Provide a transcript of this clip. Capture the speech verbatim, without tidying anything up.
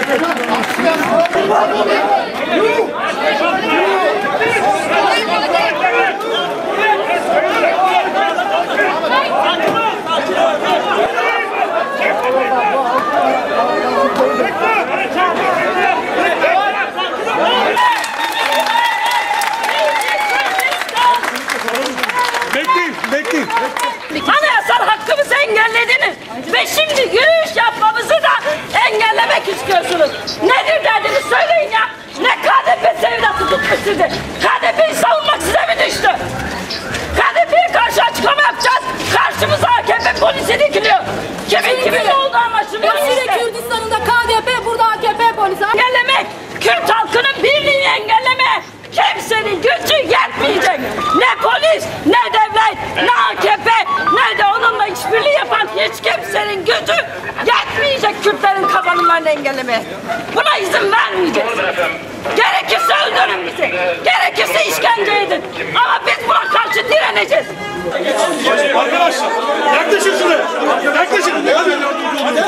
Bekleyin, bekleyin. Anayasal hakkımızı engellediniz ve şimdi yürüyüş yapmamızı da engellemek istiyorsunuz. Nedir derdiniz söyleyin ya. Ne K D P sevdası tutmuş sizi. K D P'yi savunmak size mi düştü? K D P'ye karşı açıklama yapacağız. Karşımıza A K P polisi dikiliyor. Kimin kimin olduğu anlaşılıyor işte. işte. Kürdistan'ında K D P, burada A K P polisi. Engellemek, Kürt halkının birliğini engelleme. Kimsenin gücü yetmeyecek. Ne polis, ne devlet, ne A K P, ne de onunla işbirliği yapan hiç kimsenin gücü yetmeyecek Kürtlerin kazanımlarını engellemeye. Buna izin vermeyeceğiz. Gerekirse öldürün bizi. Gerekirse işkence edin. Ama biz buna karşı direneceğiz. Arkadaşlar yaklaşın şuraya. Yaklaşın.